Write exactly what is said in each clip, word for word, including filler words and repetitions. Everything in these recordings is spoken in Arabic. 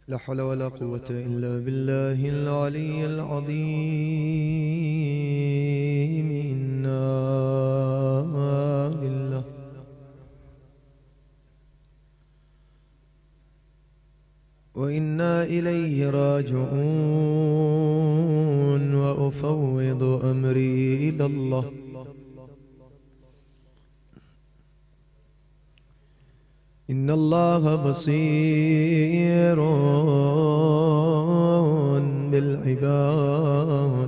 لا حول ولا قوة إلا بالله العلي العظيم. إنا لله وإنا إليه راجعون. وأفوض أمري إلى الله. إن الله بصير بالعباد.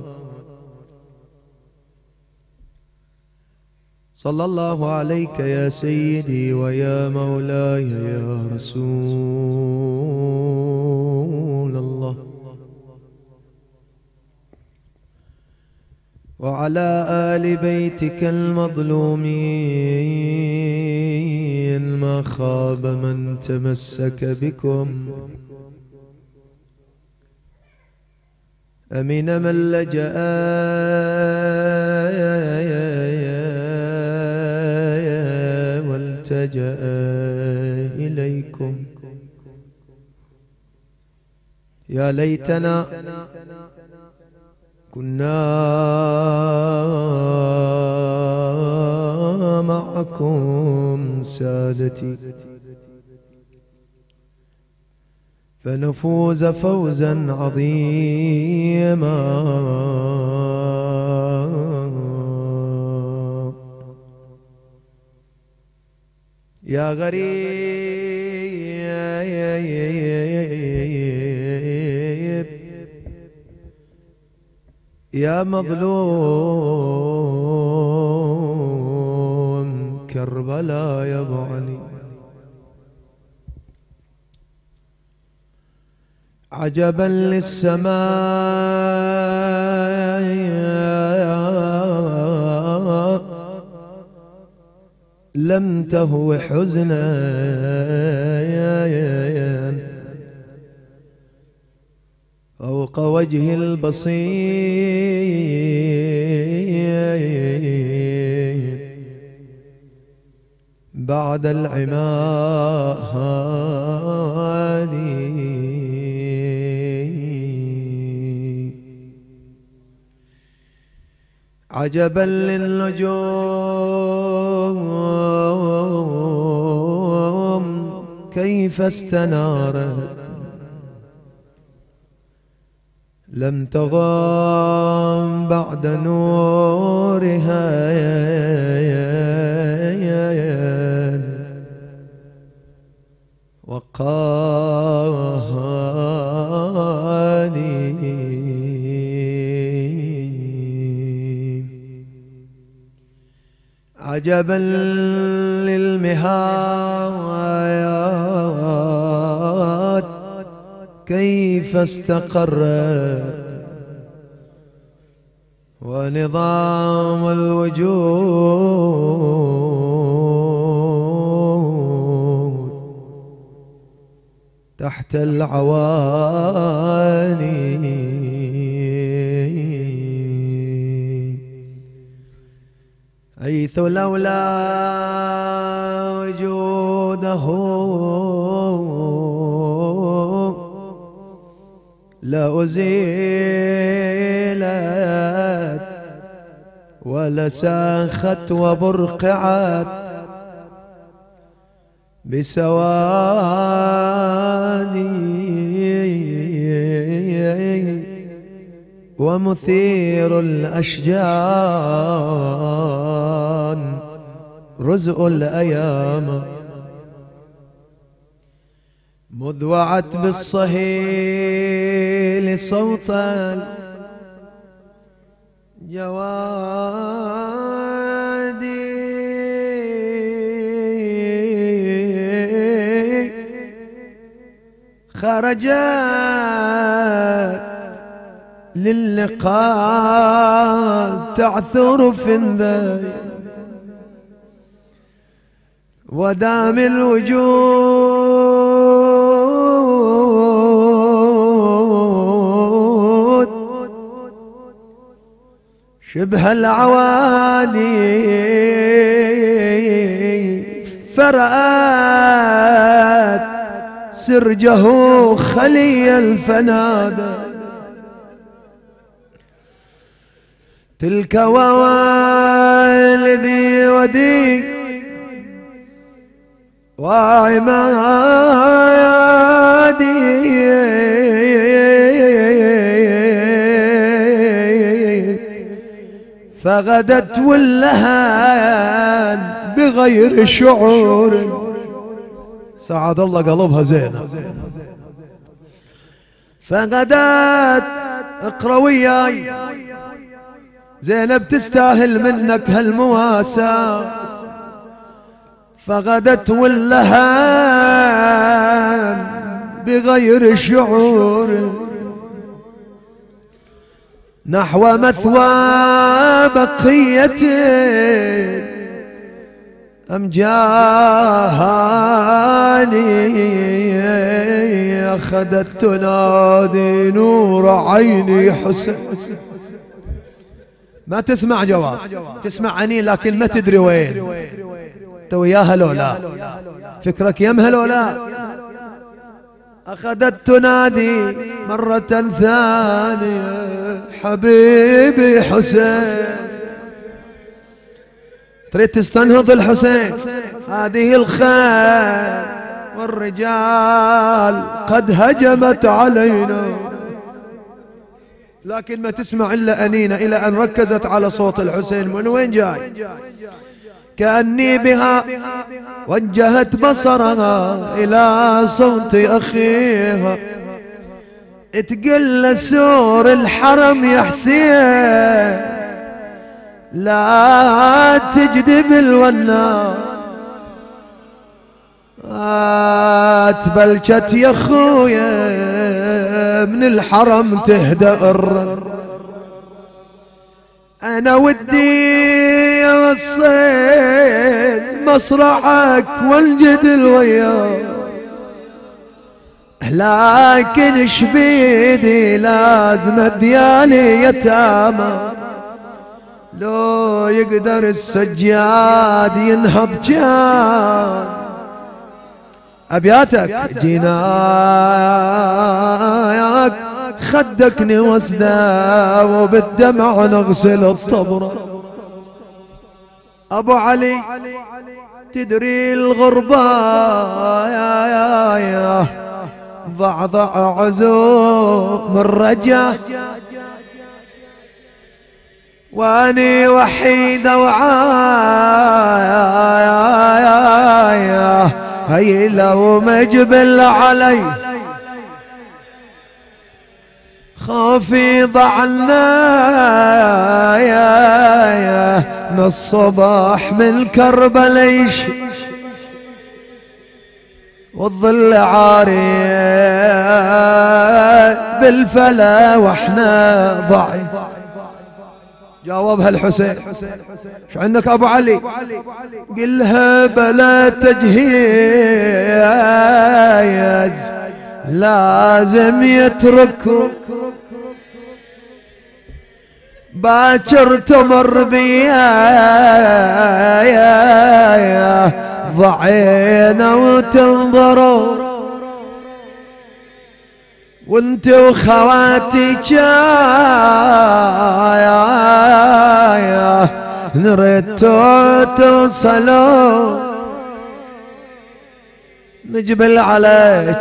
صلى الله عليك يا سيدي ويا مولاي يا رسول الله، وعلى آل بيتك المظلومين، ما خاب من تمسك بكم، أمن من لجأ والتجأ إليكم. يا ليتنا كنا معكم سادتي فنفوز فوزا عظيما. يا غريب يا مظلوم كربلاء يا ابو علي، عجبا للسماء لم تهو حزنا، فوق وجه البصير بعد العماء هادي. عجبا للنجوم كيف استنارت لم تغام بعد نورها، وقادي عجبا للمهاد كيف استقرت ونظام الوجود تحت العوالي. حيث لولا وجوده لأزيلت ولساخت وبرقعت بسوادي، ومثير الأشجان رزء الأيام، مذ وعت بالصهيل صوتا جوادي، خرجت للقاء تعثر في الذي ودام الوجود شبه العوادي، فرأت سرجه خلي الفنادى تلك والذي ودي وعمادي فغدت واللهان بغير شعور. سعد الله قلبها زينب. فغدت اقرا وياي زينب تستاهل منك هالمواساة. فغدت واللهان بغير شعور نحو مثوى بقية أمجاني أخذت تنادي نور عيني حسين. ما تسمع جواب، تسمع عني لكن ما تدري وين انت وياها لو لا، فكرك يمها لو لا. أخذت تنادي مرة ثانية حبيبي حسين. تريد تستنهض الحسين. هذه الخيل والرجال قد هجمت علينا، لكن ما تسمع إلا أنينة إلى أن ركزت على صوت الحسين. من وين جاي؟ كأني بها وجهت بصرها إلى صوت أخيها تقل سور الحرم يا حسين لا تجذب الونا. تبلشت يا خويا من الحرم تهدأ الرن. أنا ودي وصيت مصرعك والجدل وياك، لكن شبيدي لازم ديالي يتامى. لو يقدر السجاد ينهض كان أبياتك جيناك خدك نوسدا وبالدمع نغسل الطبرة. أبو علي تدري الغربة يا يا يا ضعضع عزوم الرجا، واني وحيدة وعايا هي لو مجبل علي خوفي ضعنا يا يا من الصباح من كربلاء والظل عاري بالفلا واحنا ضعي. جاوبها الحسين. شو عندك ابو علي؟ قلها بلا تجهيز لازم يتركوا باكر تمر بيا ضعينا وتنظروا وانت وخواتي يا نريد توصلوا نجبل عليك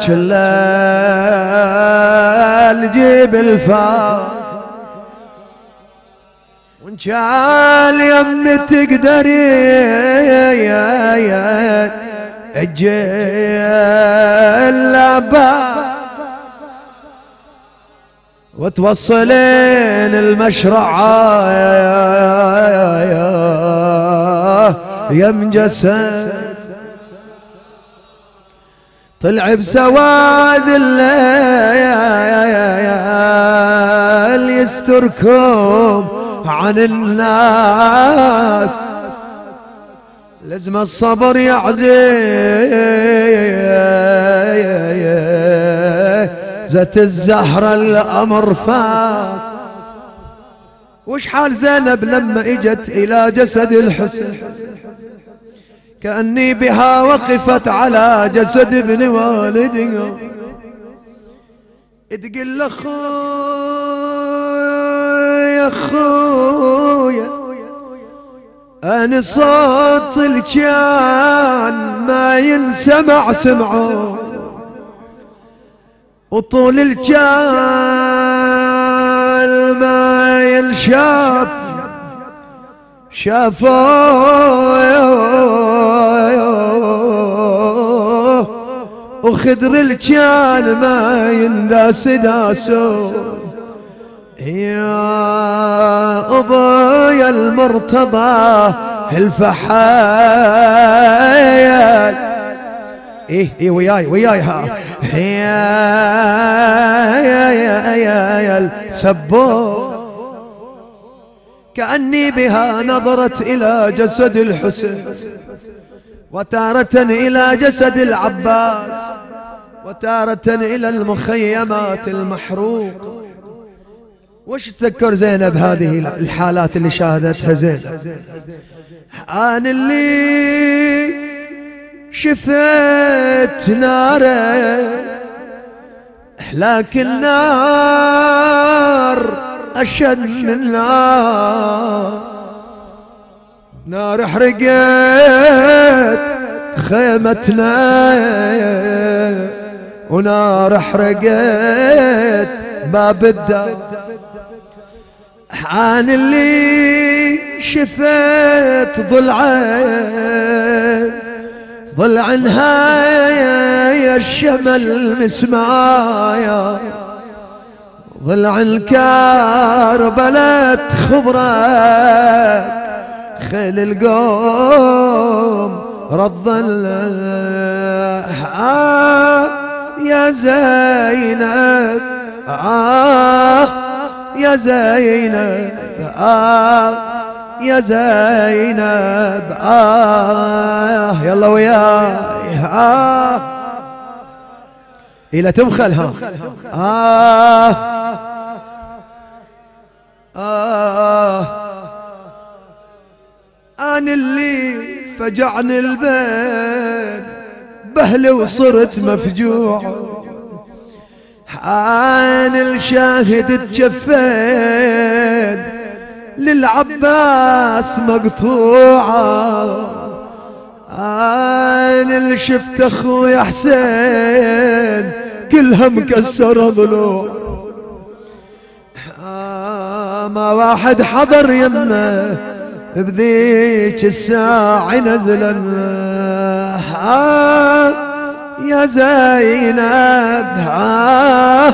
الليل جيب الفار وان شال يم تقدري اجي اللعبة وتوصلين المشرعة يا مجسد طلع بسواد الليل يستركم عن الناس لازم الصبر يعزيزة الزهرة الأمر فات. وش حال زينب لما اجت الى جسد الحسين؟ كأني بها وقفت على جسد ابن والدها تقول له خويا خويا أنا صوت الجان ما ينسمع سمعه وطول الجان ما ينشاف شافوه وخدر الجان ما ينداس داسو يا أبويا المرتضى الفحال ايه ايه وياي وياي ها يا يا يا يا يا السبو كأني بها نظرت إلى جسد الحسين وتارة إلى جسد العباس وتارة إلى المخيمات المحروقة. وش تذكر زينب هذه الحالات اللي شاهدتها زينب؟ أنا اللي شفت ناره لكن نار أشد من نار، نار حرقت خيمتنا ونار حرقت باب الدار. عن اللي شفت ضلعين ضلعنها يا الشمل مسمايا ضلع الكربلة خبرك خيل القوم رض آه يا زينب آه يا زينب آه يا زينب آه يلا وياي آه إلى تبخل ها آه آه أنا اللي فجعني البين بهلي وصرت مفجوع، أنا الشاهد الجفين للعباس مقطوعة، أنا اللي شفت أخويا حسين كلها مكسرة ضلوع، آه ما واحد حضر يمه بذيك الساعة نزلا آه يا زينب آه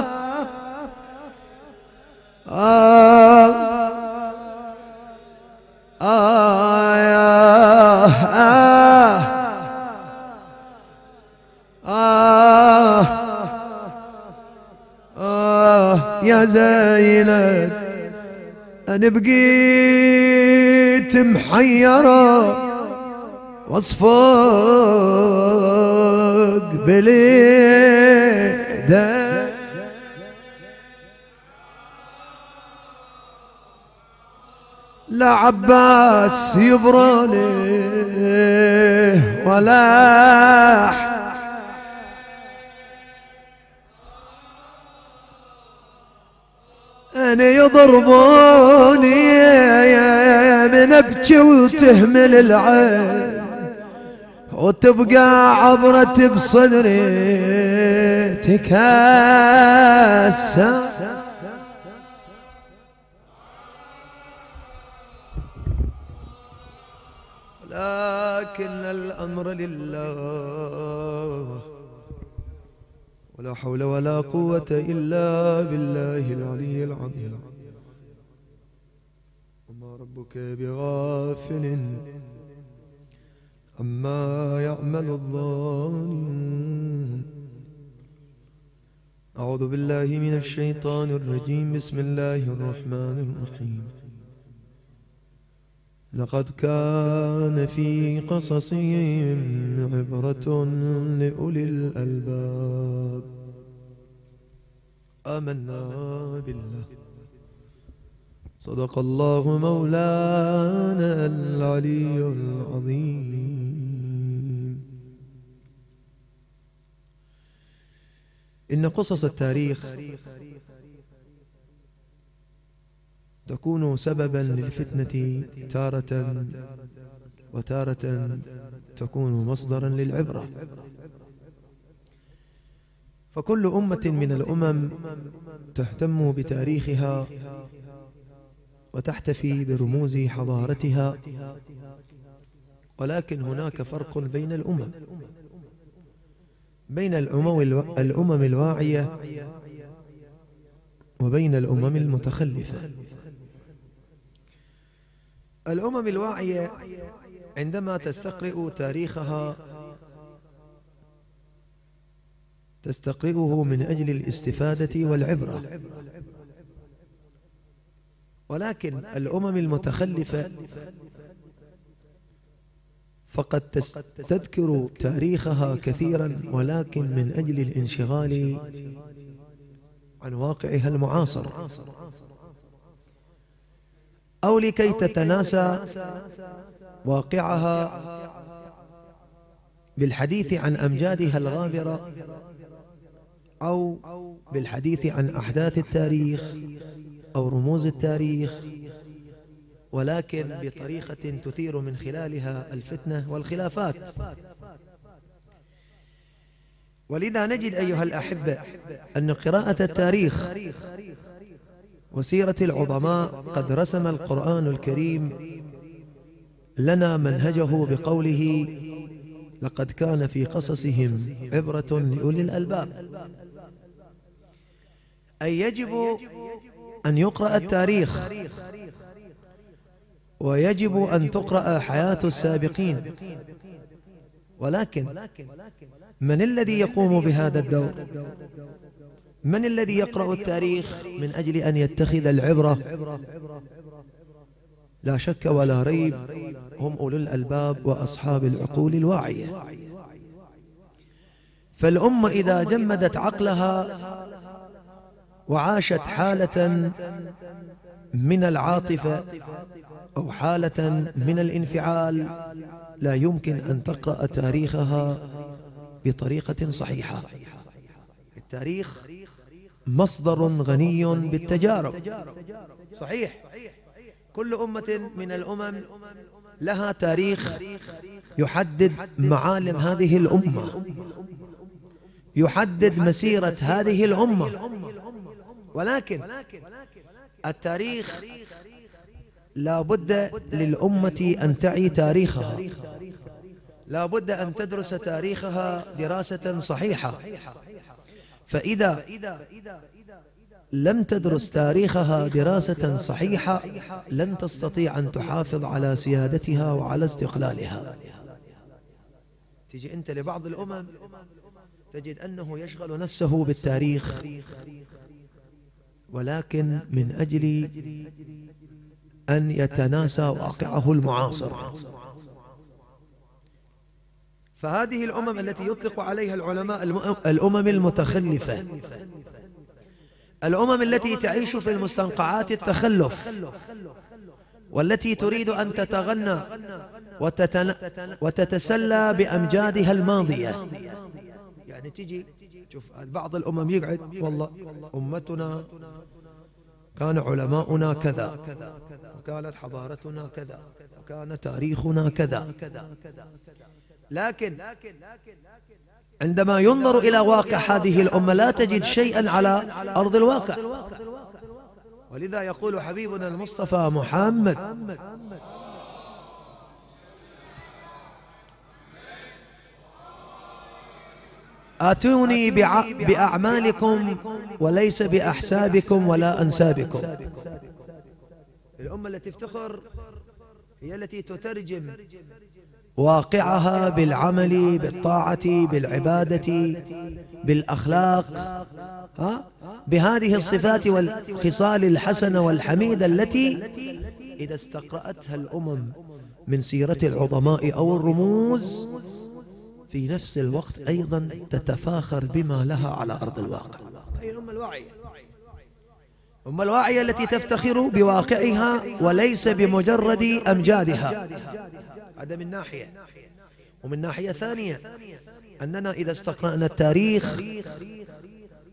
آه آه يا آه آه آه يا زينب أنا بقيت محيرة واصفق بليدك لا عباس يبرالي ولا أنا يضربوني من أبكي وتهمل العين وتبقى عبرة بصدري تكاسى، لكن الأمر لله ولا حول ولا قوة إلا بالله العلي العظيم. وما ربك بغافل عما يعمل الظالمون. أعوذ بالله من الشيطان الرجيم. بسم الله الرحمن الرحيم. لقد كان في قصصهم عبرة لأولي الألباب. آمنا بالله. صدق الله مولانا العلي العظيم. إن قصص التاريخ تكون سببا للفتنة تارة، وتارة تكون مصدرا للعبرة. فكل أمة من الأمم تهتم بتاريخها وتحتفي برموز حضارتها، ولكن هناك فرق بين الأمم، بين الأمم الواعية وبين الأمم المتخلفة. الأمم الواعية عندما تستقرئ تاريخها تستقرئه من أجل الاستفادة والعبرة، ولكن الأمم المتخلفة فقد تذكر تاريخها كثيرا ولكن من أجل الانشغال عن واقعها المعاصر، أو لكي تتناسى واقعها بالحديث عن أمجادها الغابرة، أو بالحديث عن أحداث التاريخ أو رموز التاريخ، ولكن بطريقة تثير من خلالها الفتنة والخلافات. ولذا نجد أيها الأحبة أن قراءة التاريخ وسيرة العظماء قد رسم القرآن الكريم لنا منهجه بقوله: لقد كان في قصصهم عبرة لأولي الألباب. أي يجب أن يقرأ التاريخ، ويجب أن تقرأ حياة السابقين، ولكن من الذي يقوم بهذا الدور؟ من الذي يقرأ التاريخ من أجل أن يتخذ العبرة؟ لا شك ولا ريب هم أولو الألباب وأصحاب العقول الواعية. فالأمة إذا جمدت عقلها وعاشت حالة من العاطفة أو حالة من الانفعال لا يمكن أن تقرأ تاريخها بطريقة صحيحة. التاريخ مصدر غني بالتجارب، صحيح، كل أمة من الأمم لها تاريخ يحدد معالم هذه الأمة، يحدد مسيرة هذه الأمة، ولكن التاريخ لا بد للأمة أن تعي تاريخها، لا بد أن تدرس تاريخها دراسة صحيحة. فإذا لم تدرس تاريخها دراسة صحيحة لن تستطيع أن تحافظ على سيادتها وعلى استقلالها. تجي أنت لبعض الأمم تجد أنه يشغل نفسه بالتاريخ، ولكن من أجل أن يتناسى واقعه المعاصر. فهذه الأمم التي يطلق عليها العلماء الأمم المتخلفة، الأمم التي تعيش في المستنقعات التخلف، والتي تريد أن تتغنى وتتسلى بأمجادها الماضية. يعني تجي شوف بعض الأمم يقعد: والله أمتنا كان علماؤنا كذا، وكانت حضارتنا كذا، وكان تاريخنا كذا، لكن عندما ينظر إلى واقع هذه الأمة لا تجد شيئا على أرض الواقع. ولذا يقول حبيبنا المصطفى محمد: آتوني بأعمالكم وليس بأحسابكم ولا أنسابكم. الأمة التي تفتخر هي التي تترجم واقعها بالعمل، بالطاعة، بالعبادة، بالأخلاق، ها؟ بهذه الصفات والخصال الحسنة والحميدة التي إذا استقرأتها الأمم من سيرة العظماء أو الرموز في نفس الوقت أيضا تتفاخر بما لها على أرض الواقع. هي الأمة الواعية، الأمة الواعية التي تفتخر بواقعها وليس بمجرد أمجادها. هذا من ناحية. ومن ناحية ثانية أننا إذا استقرأنا التاريخ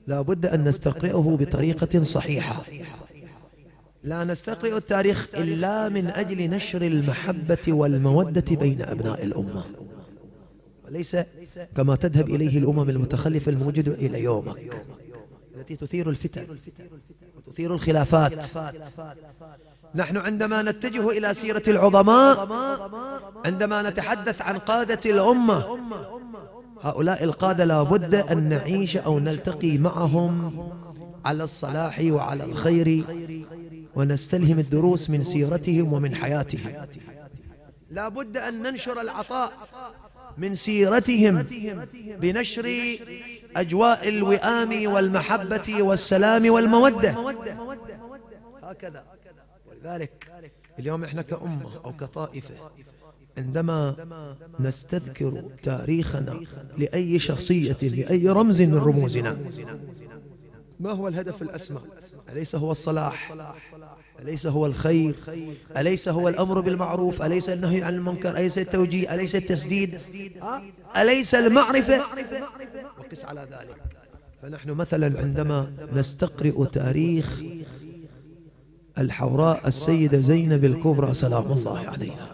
لا بد أن نستقرئه بطريقة صحيحة. لا نستقرئ التاريخ إلا من أجل نشر المحبة والمودة بين أبناء الأمة، وليس كما تذهب إليه الأمم المتخلفة الموجودة إلى يومك، التي تثير الفتن وتثير الخلافات. نحن عندما نتجه إلى سيرة العظماء، عندما نتحدث عن قادة الأمة، هؤلاء القادة لا بد أن نعيش أو نلتقي معهم على الصلاح وعلى الخير، ونستلهم الدروس من سيرتهم ومن حياتهم. لا بد أن ننشر العطاء من سيرتهم بنشر أجواء الوئام والمحبة والسلام والمودة، هكذا. ولذلك اليوم احنا كأمة أو كطائفة عندما نستذكر تاريخنا لأي شخصية لأي رمز من رموزنا، ما هو الهدف الأسمى؟ أليس هو الصلاح؟ أليس هو الخير؟ أليس هو الأمر بالمعروف؟ أليس النهي عن المنكر؟ أليس التوجيه؟ أليس التسديد؟ أليس المعرفة؟ وقس على ذلك. فنحن مثلا عندما نستقرئ تاريخ الحوراء السيدة زينب الكبرى سلام الله عليها،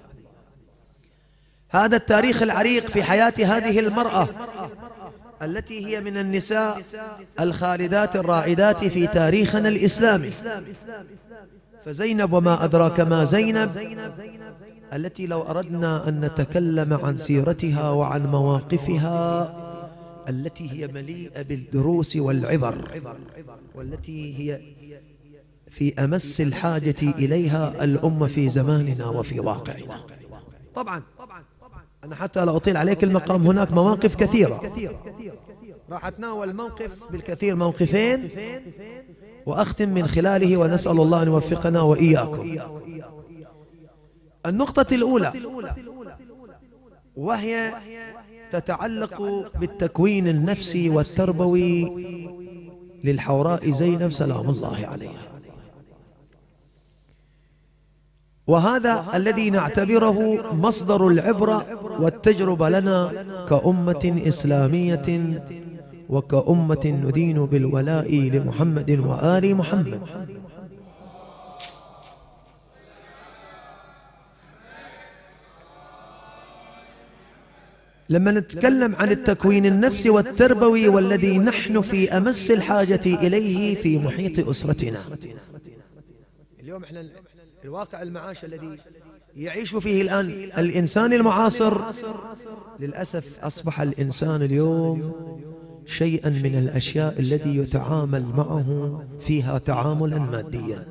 هذا التاريخ العريق في حياة هذه المرأة التي هي من النساء الخالدات الرائدات في تاريخنا الإسلامي. فزينب وما أدراك ما زينب، التي لو أردنا أن نتكلم عن سيرتها وعن مواقفها التي هي مليئة بالدروس والعبر، والتي هي في أمس الحاجة إليها الأمة في زماننا وفي واقعنا. طبعا أنا حتى لا أطيل عليك المقام، هناك مواقف كثيرة، راح أتناول موقف بالكثير، موقفين، وأختم من خلاله، ونسأل الله أن يوفقنا وإياكم. النقطة الأولى وهي تتعلق بالتكوين النفسي والتربوي للحوراء زينب سلام الله عليها، وهذا الذي نعتبره مصدر العبرة والتجربة لنا كأمة إسلامية وكأمة ندين بالولاء لمحمد وآل محمد. لما نتكلم عن التكوين النفسي والتربوي والذي نحن في أمس الحاجة إليه في محيط أسرتنا اليوم، احنا الواقع المعاش الذي يعيش فيه الآن الإنسان المعاصر، للأسف أصبح الإنسان اليوم شيئا من الأشياء التي يتعامل معه فيها تعاملا ماديا.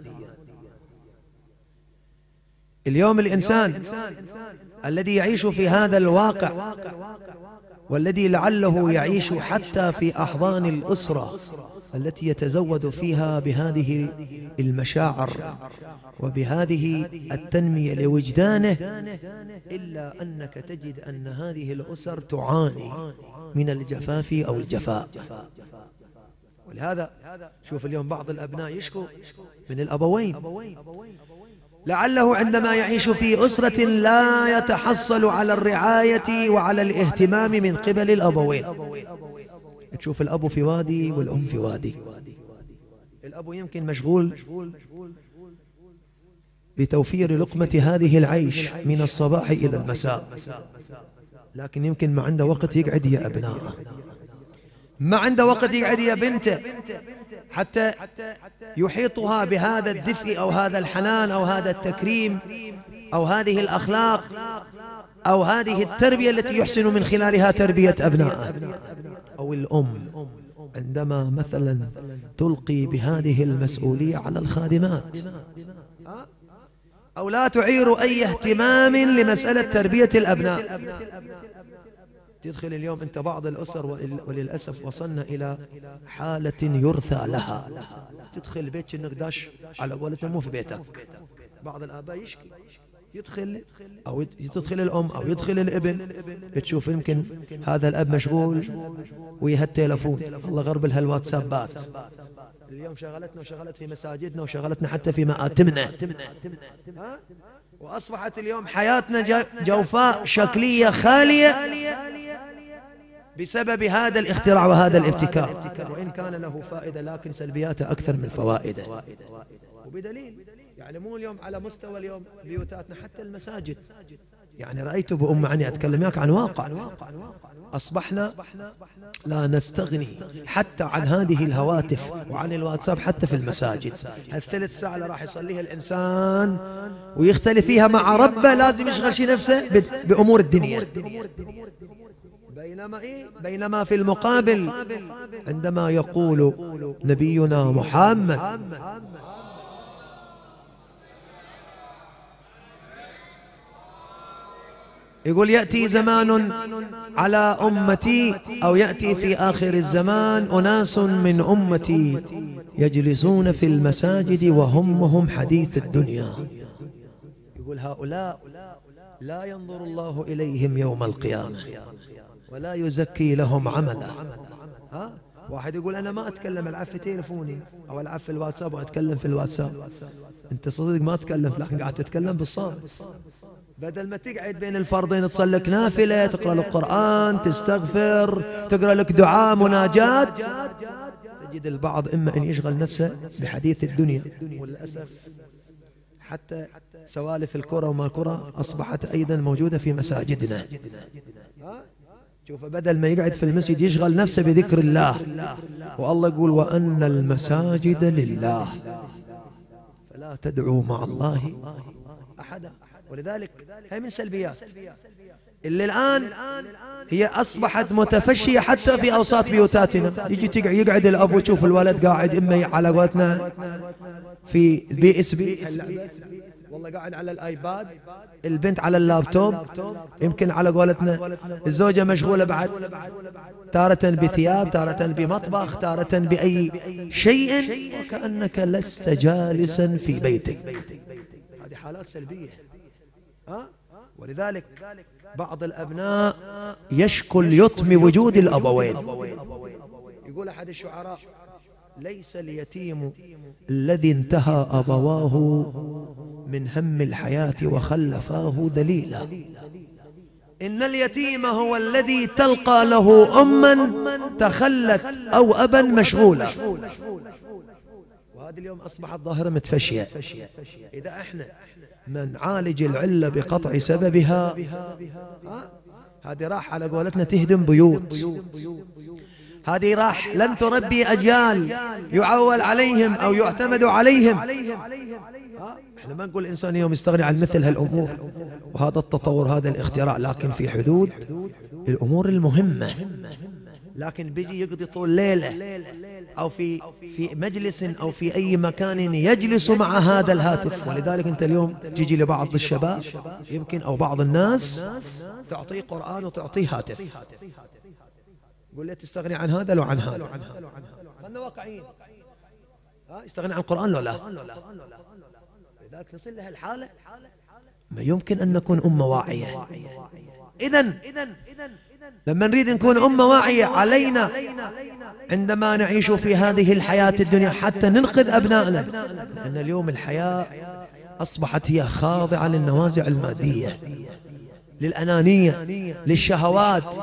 اليوم الإنسان الذي يعيش في هذا الواقع، والذي لعله يعيش حتى في أحضان الأسرة التي يتزود فيها بهذه المشاعر وبهذه التنمية لوجدانه، إلا أنك تجد أن هذه الأسر تعاني من الجفاف أو الجفاء. ولهذا شوف اليوم بعض الأبناء يشكو من الأبوين، لعله عندما يعيش في أسرة لا يتحصل على الرعاية وعلى الاهتمام من قبل الأبوين. تشوف الأب في وادي والأم في وادي، الأب يمكن مشغول بتوفير لقمة هذه العيش من الصباح إلى المساء، لكن يمكن ما عنده وقت يقعد يا أبنائه، ما عنده وقت يقعد يا بنته حتى يحيطها بهذا الدفء أو هذا الحنان أو هذا التكريم أو هذه الأخلاق أو هذه التربية التي يحسن من خلالها تربية أبنائه. أو الأم عندما مثلا تلقي بهذه المسؤولية على الخادمات، أو لا تعير أي اهتمام لمسألة تربية الأبناء. تدخل اليوم أنت بعض الأسر وللأسف وصلنا إلى حالة يرثى لها، تدخل بيتك إنك داش على قولتنا مو في بيتك. بعض الآباء يشكي، يدخل أو تدخل الأم أو يدخل الابن، تشوف يمكن هذا الأب مشغول ويا التلفون، الله غرب هالواتسابات. اليوم شغلتنا وشغلت في مساجدنا وشغلتنا حتى في مآتمنا، وأصبحت اليوم حياتنا جوفاء شكلية خالية بسبب هذا الاختراع وهذا الابتكار، وإن كان له فائدة لكن سلبياته أكثر من فوائده. وبدليل يعني مو اليوم على مستوى اليوم بيوتاتنا حتى المساجد، يعني رأيت بأم عني أتكلم ياك عن واقع، أصبحنا لا نستغني حتى عن هذه الهواتف وعن الواتساب حتى في المساجد. هالثلث ساعة اللي راح يصليها الإنسان ويختلف فيها مع ربه لازم يشغل شي نفسه بأمور الدنيا. بينما إيه؟ بينما في المقابل عندما يقول نبينا محمد يقول يأتي زمان على أمتي أو يأتي في آخر الزمان أناس من أمتي يجلسون في المساجد وهمهم حديث الدنيا. يقول هؤلاء لا ينظر الله إليهم يوم القيامة ولا يزكي لهم عملا. ها؟ واحد يقول أنا ما أتكلم ألعب في تليفوني أو ألعب في الواتساب وأتكلم في الواتساب. أنت صدق ما تتكلم لكن قاعد تتكلم بالصامت. بدل ما تقعد بين الفرضين تصلي لك نافلة، تقرأ لك قرآن، تستغفر، تقرأ لك دعاء، مناجات، تجد البعض إما أن يشغل نفسه بحديث الدنيا. وللأسف حتى سوالف الكرة وما الكرة أصبحت أيضا موجودة في مساجدنا. شوف بدل ما يقعد في المسجد يشغل نفسه بذكر الله، والله يقول وأن المساجد لله فلا تدعوا مع الله أحدا. ولذلك هي من سلبيات اللي الآن هي أصبحت متفشية حتى في أوساط بيوتاتنا. يجي تقعد يقعد الأب وتشوف الولد قاعد إما على قولتنا في البي اس بي، والله قاعد على الآيباد، البنت على اللابتوب، يمكن على قولتنا الزوجة مشغولة بعد تارة بثياب، تارة بمطبخ، تارة بأي شيء وكأنك لست جالسا في بيتك. هذه حالات سلبية. ها؟ ولذلك بعض الأبناء يشكو اليتم وجود الأبوين. يقول أحد الشعراء ليس اليتيم الذي انتهى أبواه من هم الحياة وخلفاه ذليلا، إن اليتيم هو الذي تلقى له أما تخلت أو أبا مشغولا. وهذه اليوم أصبحت ظاهرة متفشية. إذا احنا ما نعالج العلة بقطع سببها هذه راح على قولتنا تهدم بيوت، هذه راح لن تربي أجيال يعول عليهم أو يعتمد عليهم. احنا ما نقول الإنسان يوم يستغني عن مثل هالأمور وهذا التطور هذا الاختراع، لكن في حدود الأمور المهمة. لكن بيجي يقضي طول ليلة أو في في مجلس أو في أي مكان يجلس مع هذا الهاتف. ولذلك أنت اليوم تجي لبعض الشباب يمكن أو بعض الناس تعطيه قرآن وتعطيه هاتف، قول لي تستغني عن هذا لو عن هذا. خلنا واقعيين، ها يستغني عن القرآن لو لا. لذلك نصل لها الحالة ما يمكن أن نكون أمة واعية. إذن لما نريد نكون أمة واعية علينا عندما نعيش في هذه الحياة الدنيا حتى ننقذ أبنائنا، لأن اليوم الحياة أصبحت هي خاضعة للنوازع المادية، للأنانية، للشهوات،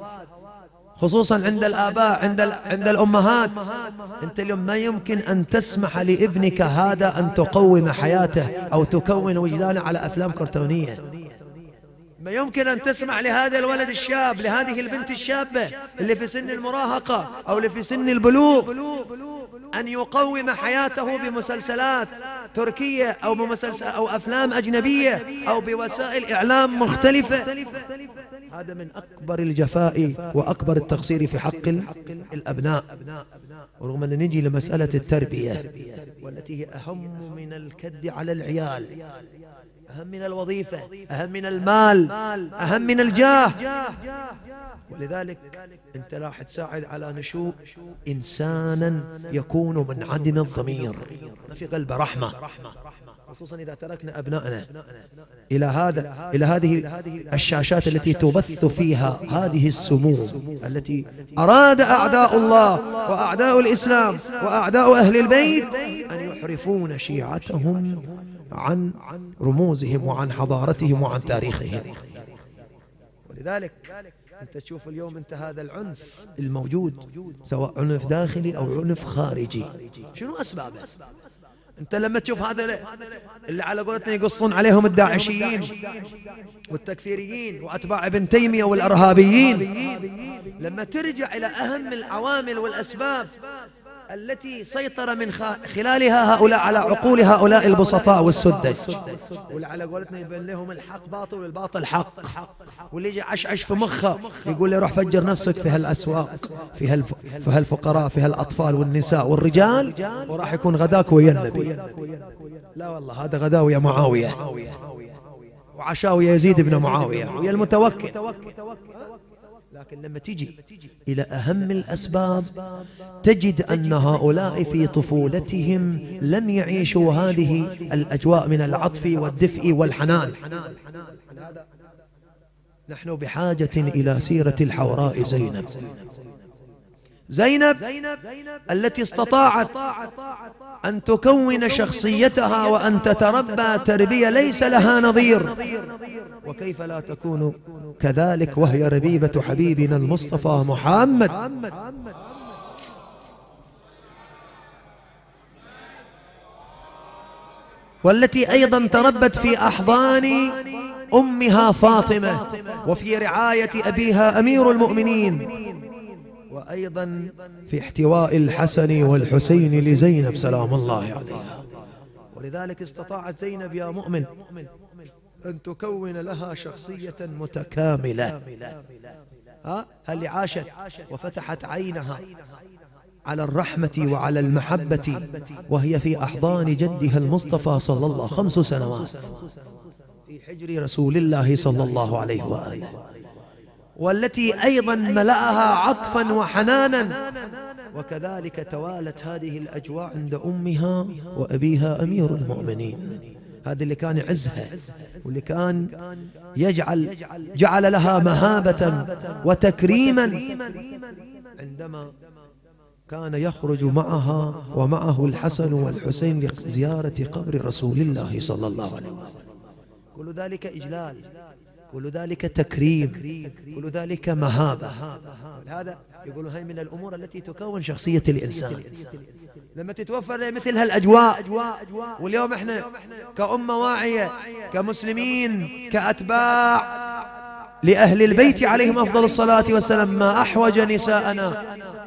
خصوصا عند الآباء، عند عند الأمهات. أنت اليوم ما يمكن أن تسمح لابنك هذا أن تقوم حياته أو تكون وجدانه على أفلام كرتونية. ما يمكن أن تسمح لهذا الولد الشاب، لهذه البنت الشابة اللي في سن المراهقة أو اللي في سن البلوغ أن يقوم حياته بمسلسلات تركية أو بمسلسل أو أفلام أجنبية أو بوسائل إعلام مختلفة. هذا من أكبر الجفاء وأكبر التقصير في حق الأبناء. ورغم أن نجي لمسألة التربية والتي هي أهم من الكد على العيال، أهم من الوظيفة، أهم من المال، أهم من الجاه. ولذلك أنت راح تساعد على نشوء إنسانا يكون منعدم الضمير، ما في قلبه رحمة، خصوصا إذا تركنا أبنائنا إلى هذا إلى هذه الشاشات التي تبث فيها هذه السموم التي أراد أعداء الله وأعداء الإسلام وأعداء أهل البيت أن يحرفون شيعتهم عن رموزهم وعن حضارتهم وعن تاريخهم. ولذلك أنت تشوف اليوم أنت هذا العنف الموجود، سواء عنف داخلي أو عنف خارجي، شنو أسبابه؟ أنت لما تشوف هذا اللي على قولتنا يقصون عليهم الداعشيين والتكفيريين وأتباع ابن تيمية والإرهابيين، لما ترجع إلى أهم العوامل والأسباب التي سيطر من خلالها هؤلاء على عقول هؤلاء البسطاء والسذج، واللي على قولتنا يبين لهم الحق باطل والباطل حق، واللي يجي عشعش في مخه يقول لي روح فجر نفسك في هالأسواق، في هالف... في هالفقراء، في هالأطفال والنساء والرجال، وراح يكون غداك ويا النبي. لا والله، هذا غدا ويا معاوية وعشاء ويا يزيد بن معاوية ويا المتوكل. لكن لما تجي إلى أهم الأسباب تجد أن هؤلاء في طفولتهم لم يعيشوا هذه الأجواء من العطف والدفء والحنان. نحن بحاجة إلى سيرة الحوراء زينب، زينب التي استطاعت أن تكون شخصيتها وأن تتربى تربية ليس لها نظير، وكيف لا تكون كذلك وهي ربيبة حبيبنا المصطفى محمد. والتي أيضا تربت في أحضان أمها فاطمة وفي رعاية أبيها أمير المؤمنين، وأيضا في احتواء الحسن والحسين لزينب سلام الله عليها. ولذلك استطاعت زينب يا مؤمن أن تكون لها شخصية متكاملة. ها؟ هل عاشت وفتحت عينها على الرحمة وعلى المحبة وهي في أحضان جدها المصطفى صلى الله خمس سنوات في حجر رسول الله صلى الله عليه وآله، والتي أيضا ملأها عطفا وحنانا. وكذلك توالت هذه الأجواء عند أمها وأبيها أمير المؤمنين، هذا اللي كان عزها واللي كان يجعل جعل لها مهابة وتكريما عندما كان يخرج معها ومعه الحسن والحسين لزيارة قبر رسول الله صلى الله عليه وسلم. كل ذلك إجلال، كل ذلك تكريم، كل ذلك مهابة. هذا يقولون هاي من الأمور التي تكون شخصية الإنسان لما تتوفر مثل هالأجواء. واليوم احنا كأمة واعية كمسلمين كأتباع لأهل البيت عليهم أفضل الصلاة والسلام، ما أحوج نساءنا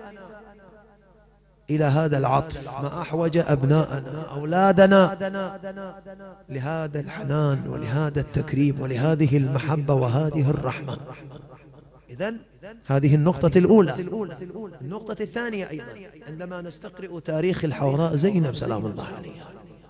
إلى هذا العطف، ما أحوج أبناءنا أولادنا لهذا الحنان ولهذا التكريم ولهذه المحبة وهذه الرحمة. إذن هذه النقطة الأولى. النقطة الثانية أيضا عندما نستقرئ تاريخ الحوراء زينب سلام الله عليها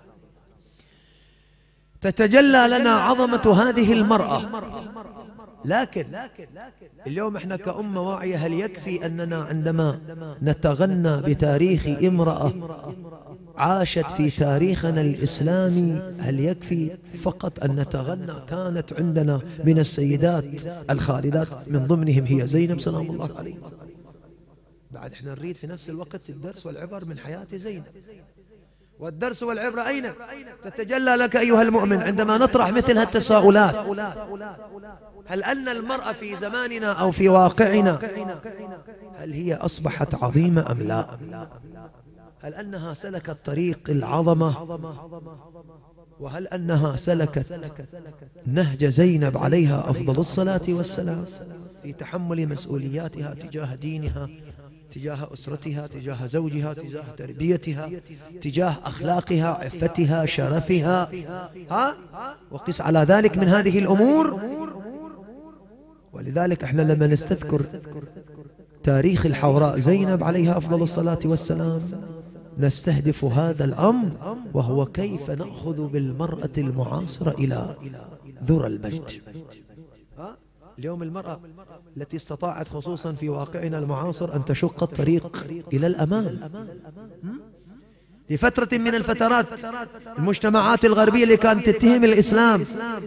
تتجلى لنا عظمة هذه المرأة. لكن اليوم احنا كأمة واعية هل يكفي أننا عندما نتغنى بتاريخ امرأة عاشت في تاريخنا الإسلامي هل يكفي فقط أن نتغنى؟ كانت عندنا من السيدات الخالدات من ضمنهم هي زينب سلام الله عليها. بعد احنا نريد في نفس الوقت الدرس والعبر من حياة زينب. والدرس والعبرة أين تتجلى لك أيها المؤمن عندما نطرح مثل هالتساؤلات؟ هل أن المرأة في زماننا أو في واقعنا هل هي أصبحت عظيمة أم لا؟ هل أنها سلكت طريق العظمة؟ وهل أنها سلكت نهج زينب عليها أفضل الصلاة والسلام في تحمل مسؤولياتها تجاه دينها، تجاه أسرتها، تجاه زوجها، تجاه تربيتها، تجاه أخلاقها، عفتها، شرفها؟ ها؟ وقس على ذلك من هذه الأمور. ولذلك احنا لما نستذكر تاريخ الحوراء زينب عليها أفضل الصلاة والسلام نستهدف هذا الأمر، وهو كيف نأخذ بالمرأة المعاصرة إلى ذرى المجد. اليوم المرأة التي استطاعت خصوصا في واقعنا المعاصر أن تشق الطريق إلى الأمام، في فترة من الفترات المجتمعات الغربية اللي كانت تتهم الإسلام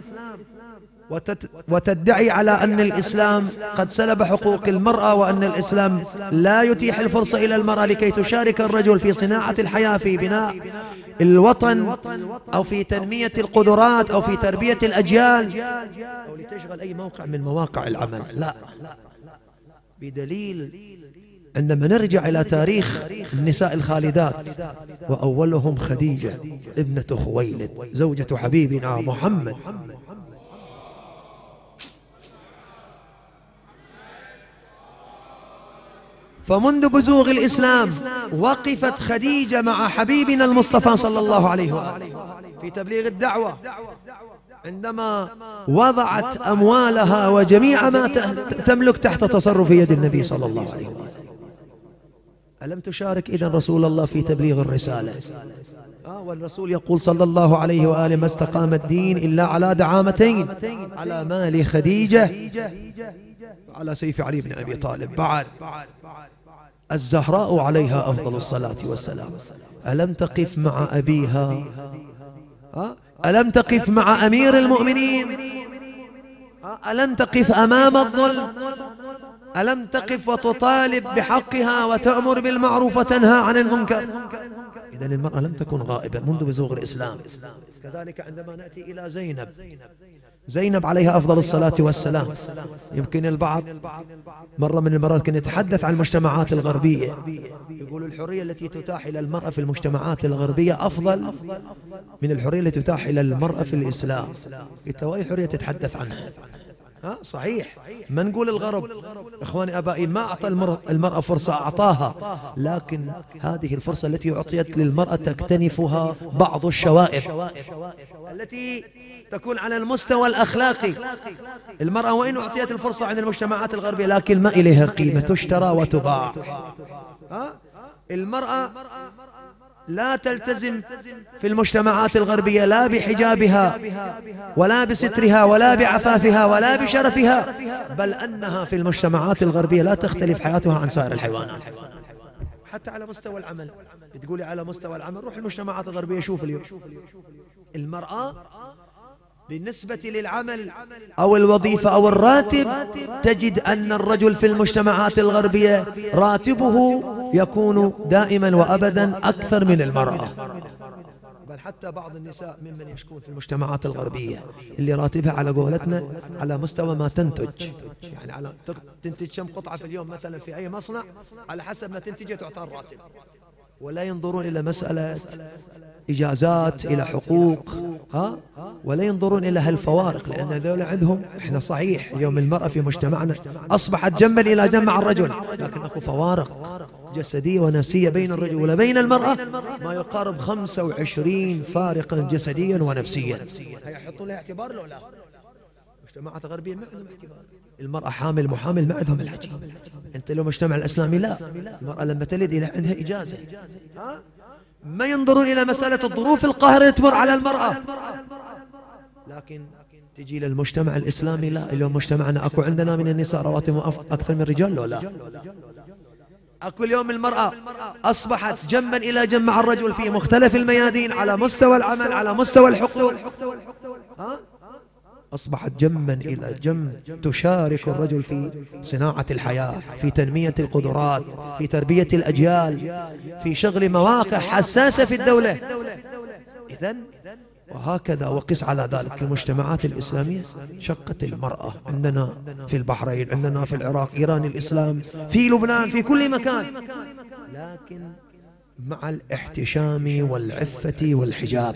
وتدعي على أن الإسلام قد سلب حقوق المرأة، وأن الإسلام لا يتيح الفرصة إلى المرأة لكي تشارك الرجل في صناعة الحياة، في بناء الوطن، أو في تنمية القدرات، أو في تربية الأجيال، أو لتشغل أي موقع من مواقع العمل. لا، بدليل عندما نرجع إلى تاريخ النساء الخالدات، وأولهم خديجة ابنة خويلد زوجة حبيبنا محمد، فمنذ بزوغ الإسلام وقفت خديجة مع حبيبنا المصطفى صلى الله عليه وآله في تبليغ الدعوة، عندما وضعت أموالها وجميع ما تملك تحت تصرف يد النبي صلى الله عليه وآله. ألم تشارك إذن رسول الله في تبليغ الرسالة؟ آه والرسول يقول صلى الله عليه وآله: ما استقام الدين إلا على دعامتين، على مال خديجة وعلى سيف علي بن أبي طالب. بعد الزهراء عليها أفضل الصلاة والسلام ألم تقف مع أبيها؟ ألم تقف مع أمير المؤمنين؟ ألم تقف أمام الظلم؟ ألم تقف وتطالب بحقها وتأمر بالمعروف وتنهى عن المنكر؟ إذن المرأة لم تكن غائبة منذ بزوغ الإسلام. كذلك عندما نأتي إلى زينب، زينب عليها أفضل الصلاة والسلام، يمكن البعض مرة من المرات كان يتحدث عن المجتمعات الغربية، يقول الحرية التي تتاح إلى المرأة في المجتمعات الغربية أفضل من الحرية التي تتاح إلى المرأة في الإسلام. التوائي حرية تتحدث عنها. ها صحيح، ما نقول الغرب، إخواني أبائي، ما أعطى المرأة فرصة، أعطاها، لكن هذه الفرصة التي أعطيت للمرأة تكتنفها بعض الشوائب التي تكون على المستوى الأخلاقي. المرأة وإن أعطيت الفرصة عند المجتمعات الغربية لكن ما إليها قيمة، تشترى وتباع. المرأة لا تلتزم في المجتمعات الغربية لا بحجابها ولا بسترها ولا بعفافها ولا بشرفها، بل أنها في المجتمعات الغربية لا تختلف حياتها عن سائر الحيوانات. حتى على مستوى العمل، بتقولي على مستوى العمل، روح المجتمعات الغربية شوف اليوم المرأة بالنسبة للعمل أو الوظيفة أو الراتب، تجد أن الرجل في المجتمعات الغربية راتبه يكون دائما وأبدا أكثر من المرأة. بل حتى بعض النساء ممن يشكون في المجتمعات الغربية اللي راتبها على قولتنا على مستوى ما تنتج، يعني على تنتج كم قطعة في اليوم مثلا في أي مصنع، على حسب ما تنتج تعطى الراتب، ولا ينظرون إلى مسألة إجازات، إلى حقوق، ها، ولا ينظرون إلى هالفوارق، لأن هذول عندهم. إحنا صحيح اليوم المرأة في مجتمعنا أصبحت جنبا إلى جنب مع الرجل، لكن أكو فوارق جسدية ونفسية بين الرجل وبين المرأة ما يقارب خمسة وعشرين فارقا جسديا ونفسيا. هي يحطون لها اعتبار لو لا؟ مجتمعات غربية ما عندهم اعتبار. المرأة حامل محامل ما عندهم الحكي. أنت لو مجتمع الإسلامي لا، المرأة لما تلد إلى عندها إجازة، ما ينظرون إلى مسألة الظروف القاهرة اللي تمر على المرأة. لكن تجي للمجتمع الإسلامي لا، اليوم مجتمعنا أكو عندنا من النساء رواتب أكثر من الرجال لو لا؟ أكو اليوم المرأة أصبحت جنبا إلى جنب مع الرجل في مختلف الميادين، على مستوى العمل، على مستوى الحقوق، ها؟ أصبحت جنبا إلى جنب تشارك الرجل في صناعة الحياة، في تنمية القدرات، في تربية الأجيال، في شغل مواقع حساسة في الدولة. إذن وهكذا وقس على ذلك المجتمعات الإسلامية شقت المرأة، عندنا في البحرين، عندنا في العراق، إيران الإسلام، في لبنان، في كل مكان، لكن مع الاحتشام والعفة والحجاب.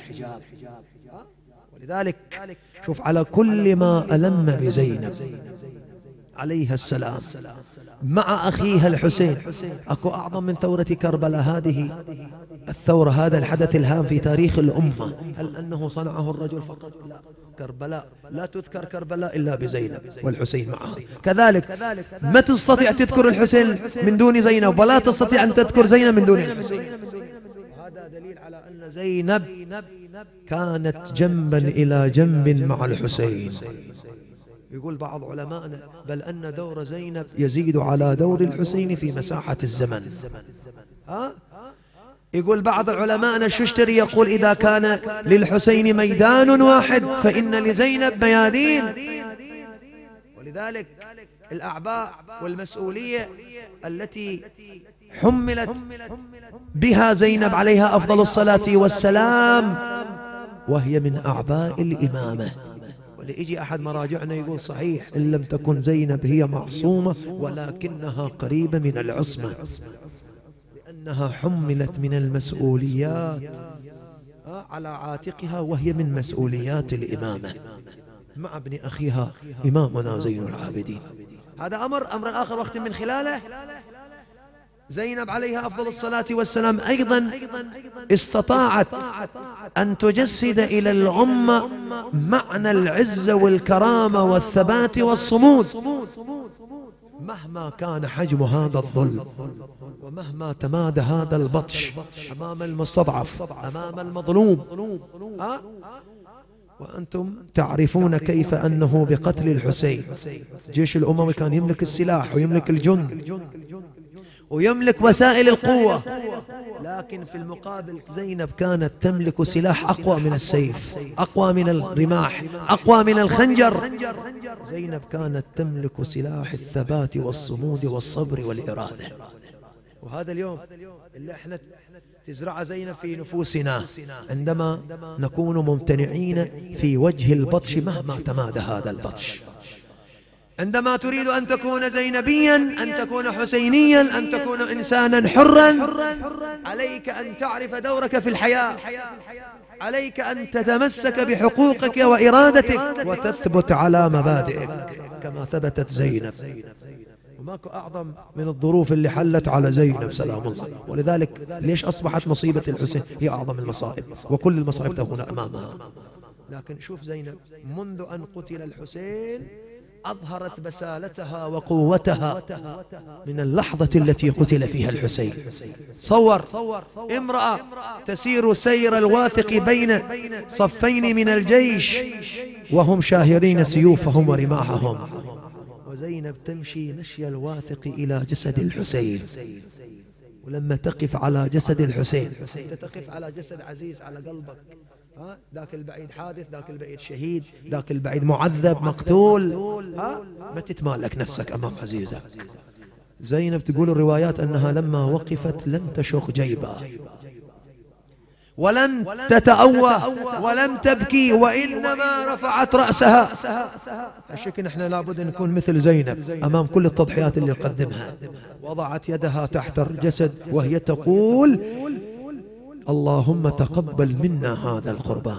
ولذلك شوف على كل ما ألم بزينب عليها السلام مع أخيها الحسين، أكو أعظم من ثورة كربلاء؟ هذه الثورة، هذا الحدث الهام في تاريخ الأمة، هل أنه صنعه الرجل فقط؟ لا، كربلاء لا تذكر كربلاء إلا بزينب والحسين معها. كذلك ما تستطيع تذكر الحسين من دون زينب، ولا تستطيع أن تذكر زينب من دون الحسين. هذا دليل على أن زينب كانت جنبا إلى جنب مع الحسين. يقول بعض علمائنا بل أن دور زينب يزيد على دور الحسين في مساحة الزمن. ها؟ يقول بعض العلماء الششتري يقول إذا كان للحسين ميدان واحد فإن لزينب ميادين. ولذلك الأعباء والمسؤولية التي حملت بها زينب عليها أفضل الصلاة والسلام وهي من أعباء الإمامة. وليجي أحد مراجعنا يقول صحيح إن لم تكن زينب هي معصومة ولكنها قريبة من العصمة، لأنها حملت من المسؤوليات على عاتقها وهي من مسؤوليات الإمامة مع ابن أخيها إمامنا زين العابدين. هذا أمر. أمر آخر وقت من خلاله زينب عليها أفضل الصلاة والسلام أيضا استطاعت أن تجسد إلى الأمة معنى العزة والكرامة والثبات والصمود مهما كان حجم هذا الظلم، ومهما تمادى هذا البطش أمام المستضعف أمام المظلوم. أه؟ وأنتم تعرفون كيف أنه بقتل الحسين جيش الأموي كان يملك السلاح ويملك الجند ويملك وسائل القوة، لكن في المقابل زينب كانت تملك سلاح أقوى من السيف، أقوى من الرماح، أقوى من الخنجر. زينب كانت تملك سلاح الثبات والصمود والصبر والإرادة. وهذا اليوم اللي احنا تزرع زينب في نفوسنا عندما نكون ممتنعين في وجه البطش مهما تمادى هذا البطش. عندما تريد أن تكون زينبيا، أن تكون حسينيا، أن تكون إنسانا حرا، عليك أن تعرف دورك في الحياة، عليك أن تتمسك بحقوقك وإرادتك وتثبت على مبادئك كما ثبتت زينب. وماكو أعظم من الظروف اللي حلت على زينب سلام الله. ولذلك ليش أصبحت مصيبة الحسين هي أعظم المصائب، وكل المصائب تكون أمامها. لكن شوف زينب منذ أن قتل الحسين أظهرت بسالتها وقوتها من اللحظة التي قتل فيها الحسين. صور امرأة تسير سير الواثق بين صفين من الجيش وهم شاهرين سيوفهم ورماحهم، وزينب تمشي مشي الواثق إلى جسد الحسين. ولما تقف على جسد الحسين تقف على جسد عزيز على قلبك. ها ذاك البعيد حادث، ذاك البعيد شهيد، ذاك البعيد معذب مقتول. ها ما تتمالك نفسك أمام عزيزك. زينب تقول الروايات أنها لما وقفت لم تشخ جيبها ولم تتأوه ولم تبكي، وإنما رفعت رأسها. الشكل نحن لابد أن نكون مثل زينب أمام كل التضحيات اللي نقدمها. وضعت يدها تحت الجسد وهي تقول اللهم تقبل منا هذا القربان.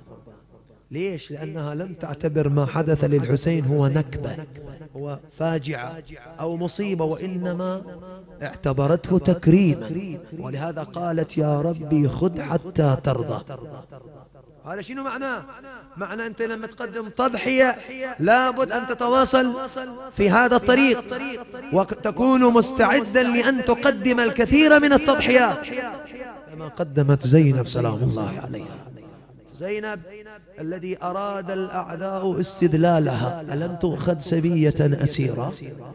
ليش؟ لأنها لم تعتبر ما حدث للحسين هو نكبة، هو فاجعة أو مصيبة، وإنما اعتبرته تكريما. ولهذا قالت يا ربي خذ حتى ترضى. هذا شنو معناه؟ معنى أنت لما تقدم تضحية لابد أن تتواصل في هذا الطريق وتكون مستعدا لأن تقدم الكثير من التضحيات كما قدمت زينب سلام الله عليها. زينب الذي أراد الأعداء استدلالها، ألم تؤخذ سبية أسيرة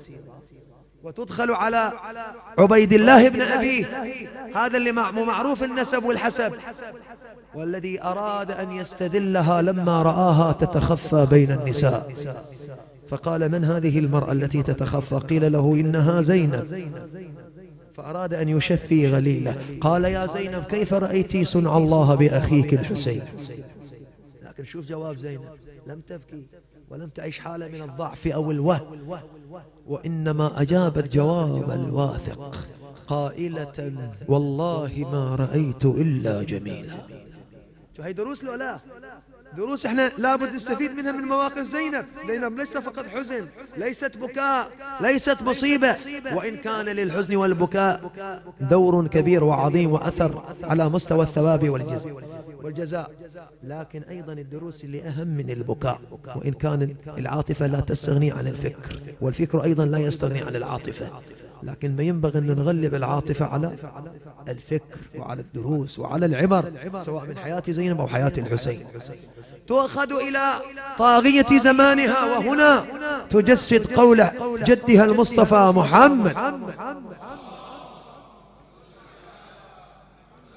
وتدخل على عبيد الله بن أبيه، هذا اللي معروف النسب والحسب، والذي أراد أن يستدلها لما رآها تتخفى بين النساء فقال من هذه المرأة التي تتخفى؟ قيل له إنها زينب، فأراد أن يشفي غليله. قال يا زينب كيف رأيتي صنع الله بأخيك الحسين؟ لكن شوف جواب زينب، لم تبكي ولم تعيش حالة من الضعف أو الوهن، وإنما أجابت جواب الواثق قائلة والله ما رأيت إلا جميلا. هي دروس لو لا دروس احنا لابد نستفيد منها من مواقف زينب. زينب ليس فقط حزن، ليست بكاء، ليست مصيبة، وإن كان للحزن والبكاء دور كبير وعظيم وأثر على مستوى الثواب والجزاء، لكن أيضا الدروس اللي أهم من البكاء، وإن كان العاطفة لا تستغني عن الفكر، والفكر أيضا لا يستغني عن العاطفة، لكن ما ينبغي أن نغلب العاطفة على الفكر وعلى الدروس وعلى العبر، سواء من حياة زينب أو حياة الحسين. تؤخذ إلى طاغية زمانها، وهنا تجسد قول جدها المصطفى محمد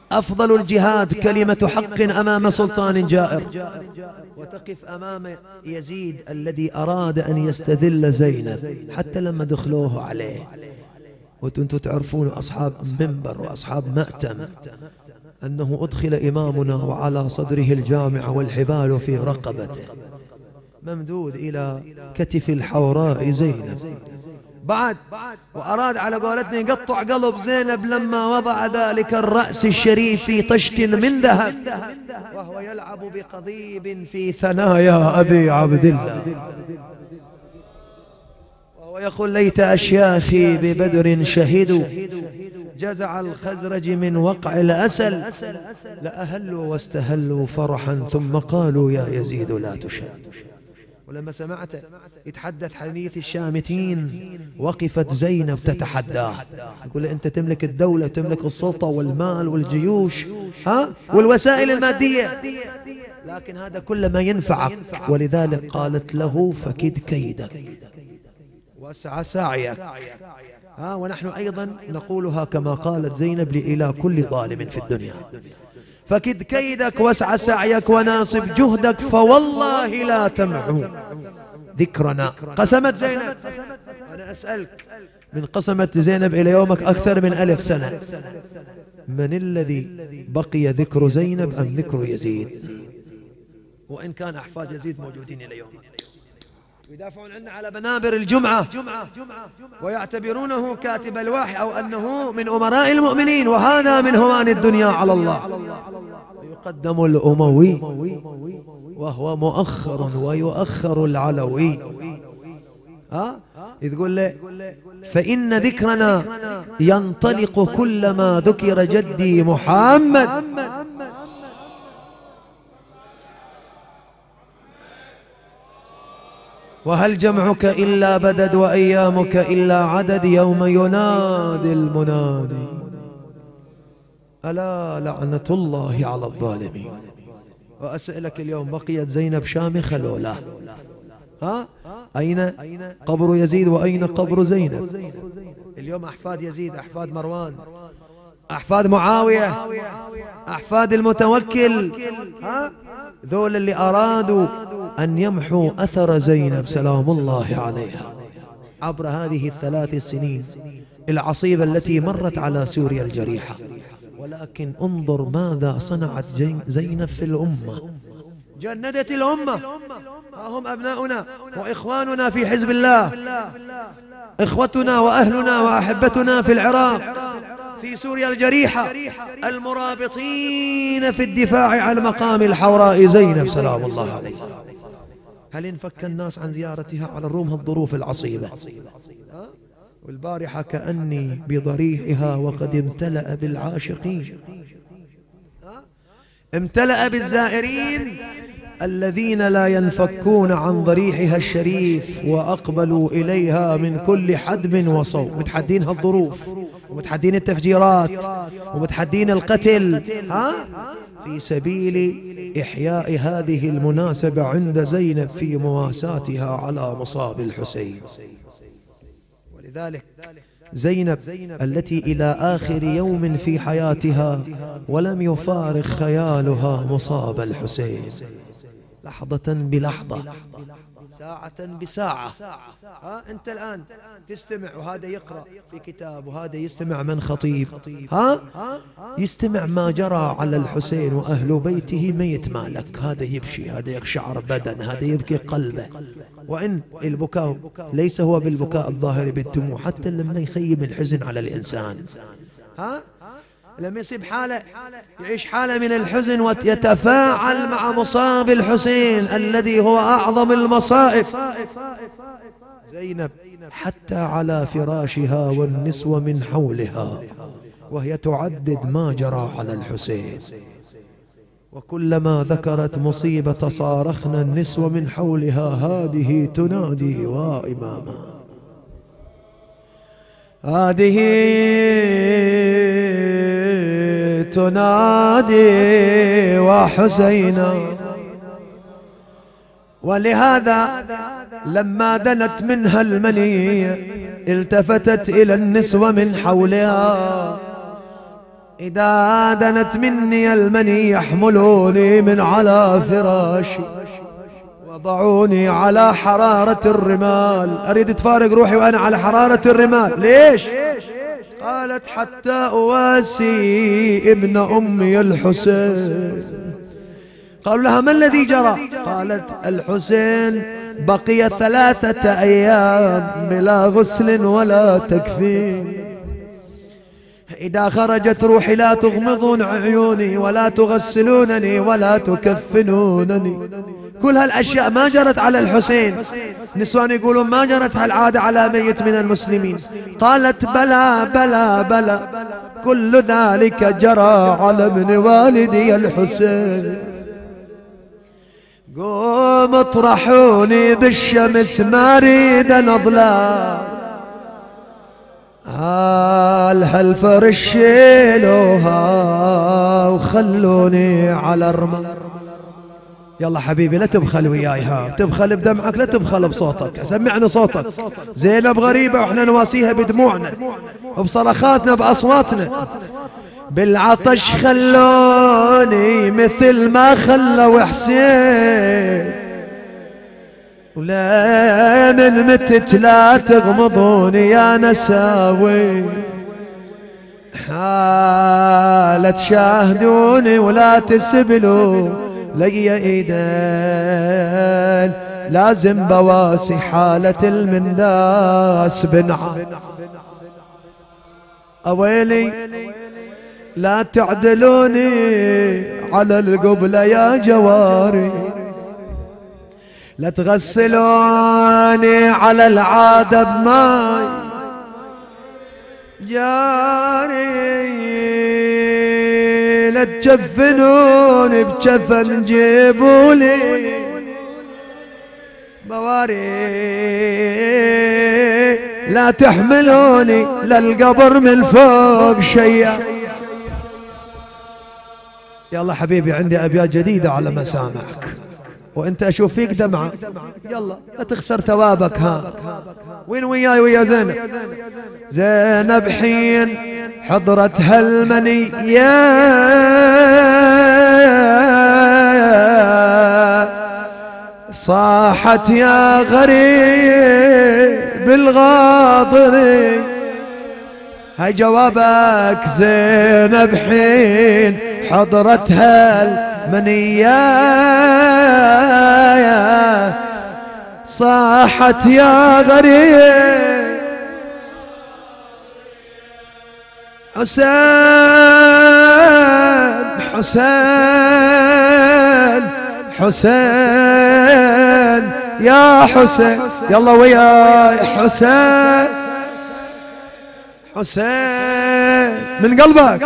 أفضل الجهاد كلمة حق أمام سلطان جائر، وتقف أمام يزيد الذي أراد أن يستذل زينب حتى لما دخلوه عليه. وأنتم تعرفون أصحاب منبر وأصحاب مأتم أنه أدخل إمامنا وعلى صدره الجامع والحبال في رقبته ممدود إلى كتف الحوراء زينب بعد، وأراد على قولتنا يقطع قلب زينب لما وضع ذلك الرأس الشريف في طشت من ذهب وهو يلعب بقضيب في ثنايا أبي عبد الله، وهو يقول ليت أشياخي ببدر شهدوا جزع الخزرج من وقع الأسل لأهلوا واستهلوا فرحا ثم قالوا يا يزيد لا تشد. ولما سمعت يتحدث حديث الشامتين وقفت زينب تتحداه، يقول أنت تملك الدولة، تملك السلطة والمال والجيوش ها والوسائل المادية، لكن هذا كل ما ينفعك. ولذلك قالت له فكد كيدك واسع سعيك. ها ونحن أيضا نقولها كما قالت زينب إلى كل ظالم في الدنيا، فكد كيدك واسع سعيك وناصب جهدك فوالله لا تمحو ذكرنا. قسمت زينب، أنا أسألك من قسمت زينب إلى يومك أكثر من ألف سنة، من الذي بقي ذكر زينب أم ذكر يزيد؟ وإن كان أحفاد يزيد موجودين إلى يومك ويدافعون عنا على منابر الجمعة ويعتبرونه كاتب الوحي أو أنه من أمراء المؤمنين، وهذا من هوان الدنيا على الله. يقدم الأموي وهو مؤخر ويؤخر العلوي. ها إذ يقول له فإن ذكرنا ينطلق كلما ذكر جدي محمد. وهل جمعك إلا بدد وأيامك إلا عدد يوم ينادي المنادي ألا لعنة الله على الظالمين. وأسألك اليوم بقيت زينب شامخة لولا؟ ها أين قبر يزيد وأين قبر زينب؟ اليوم أحفاد يزيد، أحفاد مروان، أحفاد معاوية، أحفاد المتوكل، ها ذول اللي أرادوا أن يمحوا أثر زينب سلام الله عليها عبر هذه الثلاث السنين العصيبة التي مرت على سوريا الجريحة. ولكن انظر ماذا صنعت زينب في الأمة، جندت الأمة. ها هم أبناؤنا وإخواننا في حزب الله، إخوتنا وأهلنا وأحبتنا في العراق، في سوريا الجريحة، المرابطين في الدفاع عن مقام الحوراء زينب سلام الله عليها. هل انفك الناس عن زيارتها على الروم هالظروف العصيبة؟ والبارحة كأني بضريحها وقد امتلأ بالعاشقين، امتلأ بالزائرين الذين لا ينفكون عن ضريحها الشريف وأقبلوا إليها من كل حدب وصوب، متحدين هالظروف ومتحدين التفجيرات ومتحدين القتل، ها في سبيل إحياء هذه المناسبة عند زينب في مواساتها على مصاب الحسين. ولذلك زينب التي إلى آخر يوم في حياتها ولم يفارق خيالها مصاب الحسين، لحظة بلحظة، ساعة بساعة. ها أنت الآن تستمع وهذا يقرأ في كتاب وهذا يستمع من خطيب، ها يستمع ما جرى على الحسين وأهل بيته ميت مالك، هذا يبشي، هذا يقشعر بدن، هذا يبكي قلبه. وإن البكاء ليس هو بالبكاء الظاهر بالدموع، حتى لما يخيم الحزن على الإنسان، ها لما يصيب حالة يعيش حالة من الحزن ويتفاعل مع مصاب الحسين الذي هو أعظم المصائب. زينب حتى على فراشها والنسوة من حولها وهي تعدد ما جرى على الحسين، وكلما ذكرت مصيبة صارخنا النسوة من حولها هذه تنادي وإماما، هذه تنادي وحسينا. ولهذا لما دنت منها المنية التفتت إلى النسوة من حولها إذا دنت مني المني يحملوني من على فراشي وضعوني على حرارة الرمال. أريد تفارق روحي وأنا على حرارة الرمال. ليش؟ قالت حتى أواسي ابن أمي الحسين. قالوا لها ما الذي جرى؟ قالت الحسين بقي ثلاثة أيام بلا غسل ولا تكفين. إذا خرجت روحي لا تغمضون عيوني ولا تغسلونني ولا تكفنونني. كل هالأشياء ما جرت على الحسين. نسوان يقولون ما جرت هالعادة على ميت من المسلمين. قالت بلى بلى بلى كل ذلك جرى على ابن والدي الحسين. قوم اطرحوني بالشمس ما اريد نظلام. هال هالفرش شيلوها وخلوني على الرمال. يلا حبيبي لا تبخل وياي، ها تبخل بدمعك لا تبخل بصوتك. سمعنا صوتك. زينب غريبة واحنا نواسيها بدموعنا وبصرخاتنا بأصواتنا. بالعطش خلوني مثل ما خلوا حسين، ولا من متت لا تغمضوني يا نساوي. حالة تشاهدوني ولا تسبلوا لي ايدين، لازم بواسي حالة المنداس بنعم. اويلي لا تعدلوني على القبلة يا جواري، لا تغسلوني على العادة بماي جاري، لا تجفنوني بجفن جيبولي بواري، لا تحملوني للقبر من فوق شيء. يلا حبيبي عندي أبيات جديدة على مسامعك وانت اشوف فيك دمعة. يلا لا تخسر ثوابك. ها وين وياي ويا زينب؟ زينب حين حضرت هالمني يا صاحت يا غريب الغاضري. هاي جوابك. زينب حين حضرت هالمنية صاحت يا غريب حسين حسين حسين يا حسين. يلا وياي حسين حسين من قلبك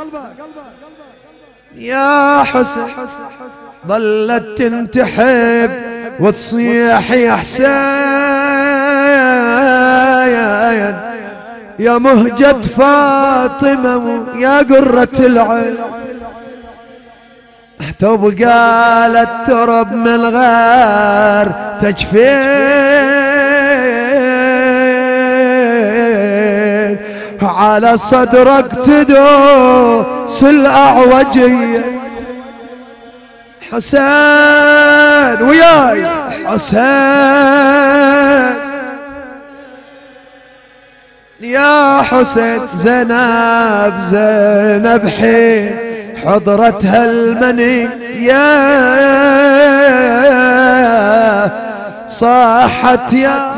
يا حسين. ظلت تنتحب وتصيح يا حسين يا مهجة فاطمة يا قرة العين. تبقى للترب من غير تجفين، على صدرك تدوس الأعوجية. حسين وياي حسين يا حسين. زينب زينب حين حضرت هالمني يا صاحت يا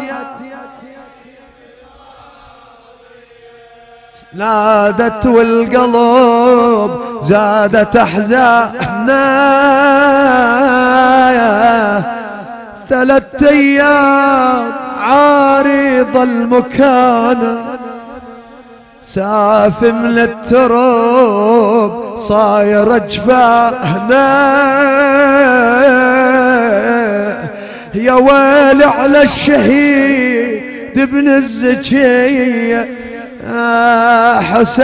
نادت والقلب زادت احزاننا. ثلاث ايام عارض المكان سافم للتراب صاير جفاهنا. يا ويل على الشهيد ابن الزكية حسين.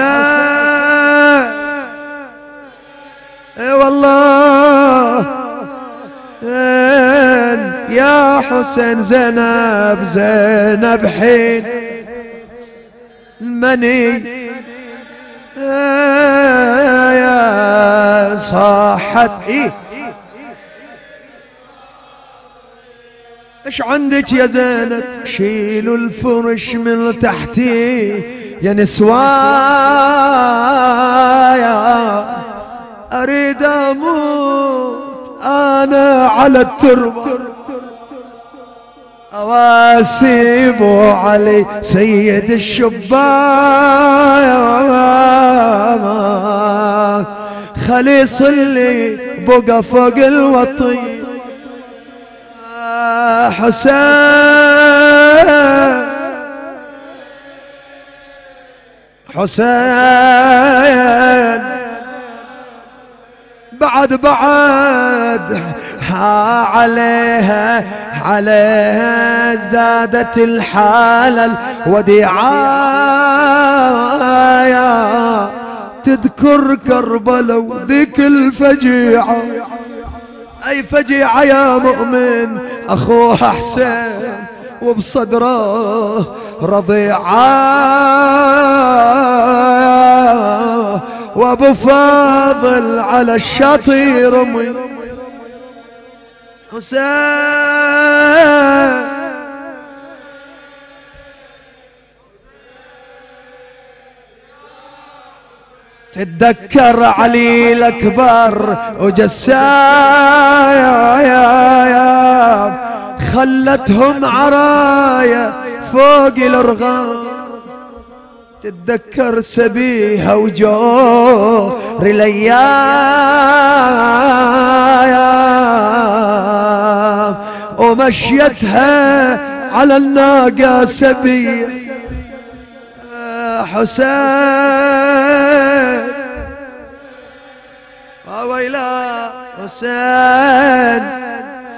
اي والله يا حسين. زينب زينب حين المني صاحت إيه ايش عندك يا زينب؟ شيلوا الفرش من تحتي يا نسوايا، اريد اموت انا على التربه، اواسيبه علي سيد الشبان، خلي يصلي بقى فوق الوطي حسين حسين بعد بعد ها عليها عليها ازدادت الحالة الوديعة، تذكر كربلاء وذيك الفجيعة، اي فجيعة يا مؤمن اخوها حسين وبصدره رضيعة، وابو فاضل على الشاطئ رمي حسين. تتذكر علي الأكبر وجسايا خلتهم عرايا فوق الأرغام، تتذكر سبيها وجور الأيام ومشيتها على الناقة سبية حسين، ويلا حسين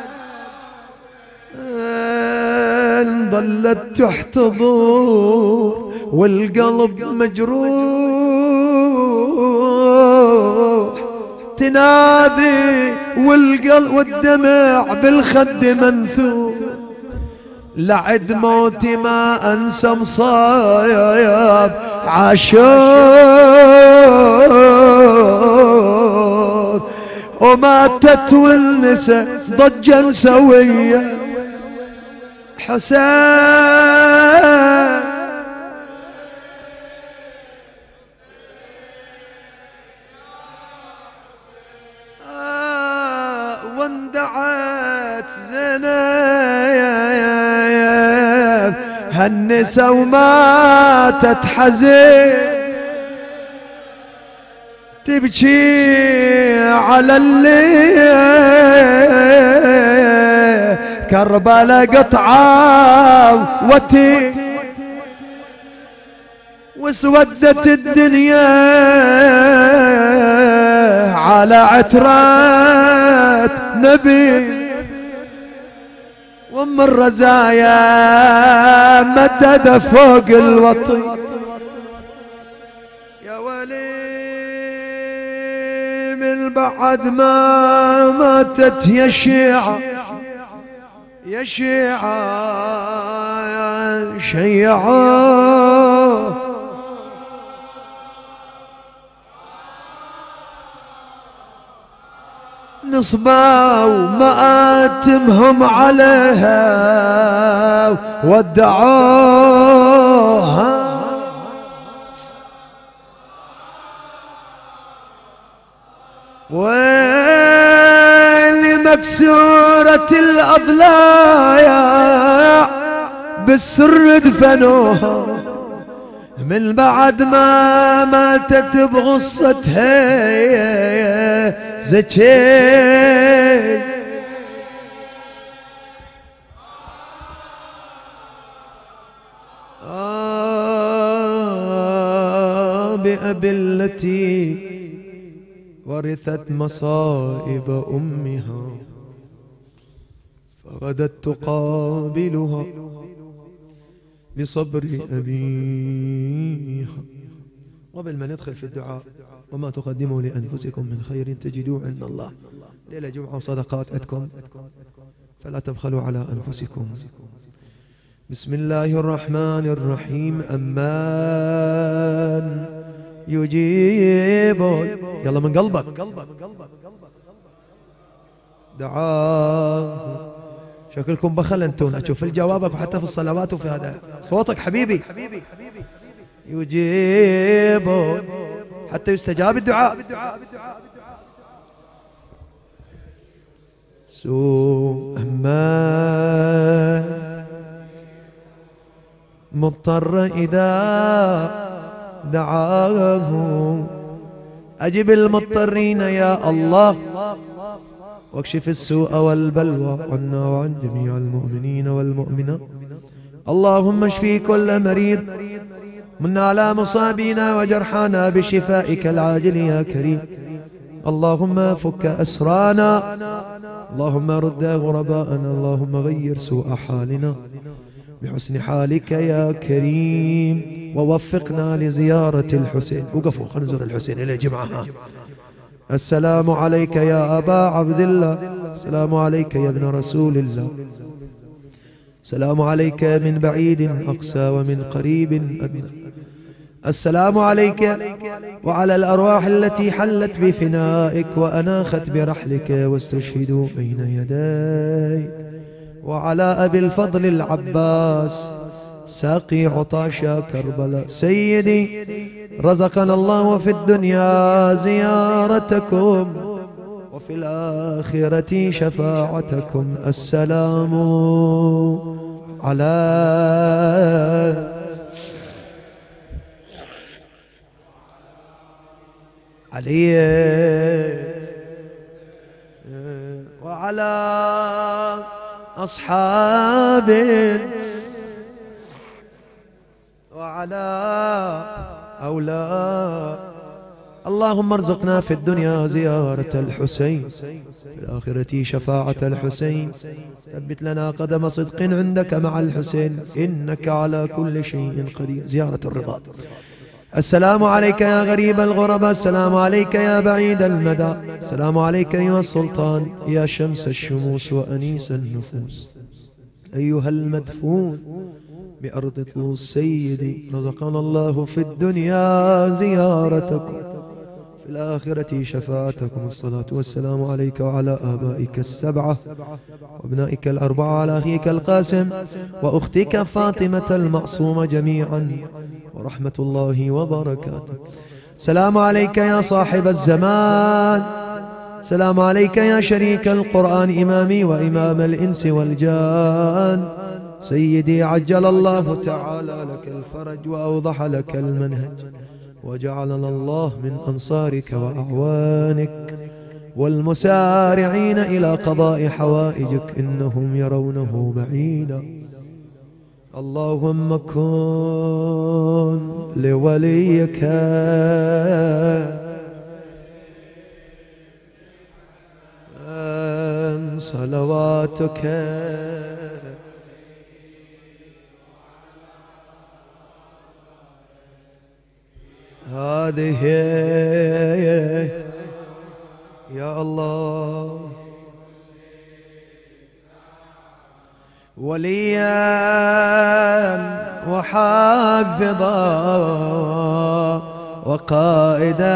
ظلت تحتضر والقلب مجروح، تنادي والقلب والدمع بالخد منثور، لعد موتي ما انسى مصايب عاشور، وماتت والنسى ضجا سوية حسين. آه واندعت زينب هالنسى وماتت حزين، تبكي على الليل كربلاء قطعة وتي، واسودت الدنيا على عترات نبي، وام الرزايا مدد فوق الوطي. يا ولي من بعد ما ماتت يا شيعة يا شيعة شيعوا نصبوا مآتمهم عليها ودعوها، ويلي مكسورة الأضلاع بالسر دفنوها، من بعد ما ماتت بغصتها زكي، آه بأبي التي ورثت مصائب أمها، فغدت تقابلها بصبر أبيها. قبل ما ندخل في الدعاء، وما تقدموا لأنفسكم من خير تجدوه عند الله، ليلة جمعة وصدقات أتكم فلا تبخلوا على أنفسكم. بسم الله الرحمن الرحيم. أمان يجيب يلا من قلبك. دعاه. شكلكم بخل انتون، اشوف في جوابك وحتى في الصلوات وفي هذا صوتك حبيبي يجيب حتى يستجاب الدعاء. سوء ما مضطر إذا دعاه أجب المضطرين يا الله، واكشف السوء والبلوى عنا وعن جميع المؤمنين والمؤمنات. اللهم اشفي كل مريض منا على مصابينا وجرحانا بشفائك العاجل يا كريم. اللهم فك أسرانا، اللهم رد غرباءنا، اللهم غير سوء حالنا بحسن حالك يا كريم، ووفقنا لزيارة الحسين. وقفوا خلينا نزور الحسين إلى جمعة. السلام عليك يا أبا عبد الله، السلام عليك يا ابن رسول الله، السلام عليك من بعيد أقصى ومن قريب أدنى، السلام عليك وعلى الأرواح التي حلت بفنائك وأناخت برحلك واستشهدوا بين يديك، وعلى أبي الفضل العباس ساقي عطاشا كربلاء. سيدي رزقنا الله في الدنيا زيارتكم وفي الآخرة شفاعتكم. السلام على علي وعلى أصحاب وعلى أولاد. اللهم ارزقنا في الدنيا زيارة الحسين، في الآخرة شفاعة الحسين. ثبت لنا قدم صدق عندك مع الحسين، إنك على كل شيء قدير. زيارة الرضا. السلام عليك يا غريب الغرباء، السلام عليك يا بعيد المدى، السلام عليك أيها السلطان يا شمس الشموس وأنيس النفوس، أيها المدفون بأرض طوس. سيدي رزقنا الله في الدنيا زيارتكم، في الآخرة شفاعتكم. الصلاة والسلام عليك وعلى آبائك السبعة وابنائك الأربعة، على أخيك القاسم وأختك فاطمة المعصومة جميعا، ورحمة الله وبركاته. سلام عليك يا صاحب الزمان، سلام عليك يا شريك القرآن، إمامي وإمام الإنس والجان. سيدي عجل الله تعالى لك الفرج وأوضح لك المنهج، وجعلنا الله من أنصارك وأعوانك والمسارعين إلى قضاء حوائجك، إنهم يرونه بعيدا. اللهم كن لوليك صلواتك هذه يا الله وليا وحافظا وقائدا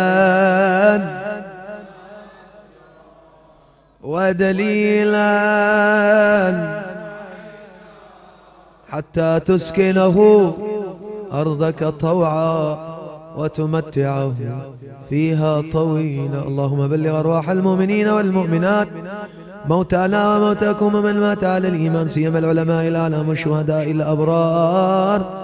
ودليلا حتى تسكنه أرضك طوعا وتمتعه فيها طويلا. اللهم بلغ أرواح المؤمنين والمؤمنات موتانا وموتاكم ومن مات على الإيمان، سيما العلماء الأعلام والشهداء الأبرار